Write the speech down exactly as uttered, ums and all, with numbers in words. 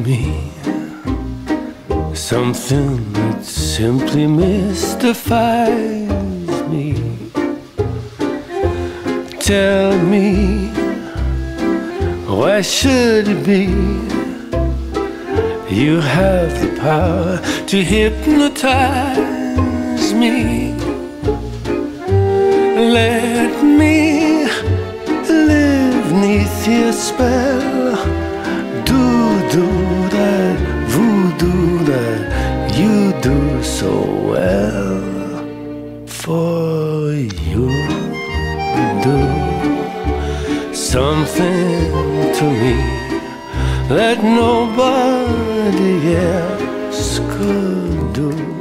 me something that simply mystifies me. Tell me, why should it be you have the power to hypnotize me? Let me live neath your spell. Do, do that voodoo that you do so well. For you do something to me that nobody else could do.